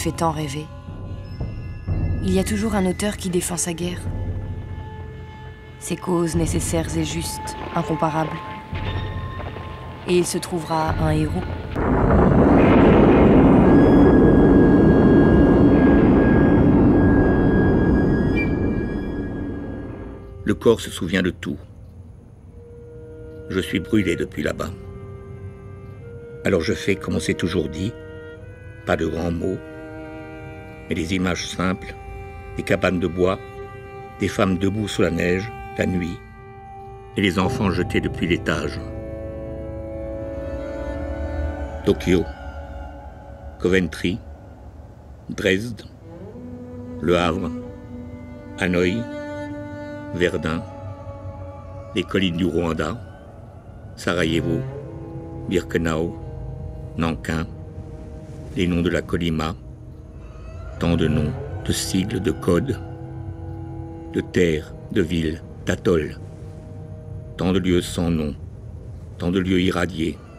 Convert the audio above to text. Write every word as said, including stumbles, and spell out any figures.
fait tant rêver. Il y a toujours un auteur qui défend sa guerre. Ses causes nécessaires et justes, incomparables. Et il se trouvera un héros. Le corps se souvient de tout. Je suis brûlé depuis là-bas. Alors je fais comme on s'est toujours dit, pas de grands mots, mais des images simples, des cabanes de bois, des femmes debout sous la neige, la nuit, et les enfants jetés depuis l'étage. Tokyo, Coventry, Dresde, Le Havre, Hanoï, Verdun, les collines du Rwanda, Sarajevo, Birkenau, Nankin, les noms de la Colima, tant de noms, de sigles, de codes, de terres, de villes, d'atolls, tant de lieux sans nom, tant de lieux irradiés,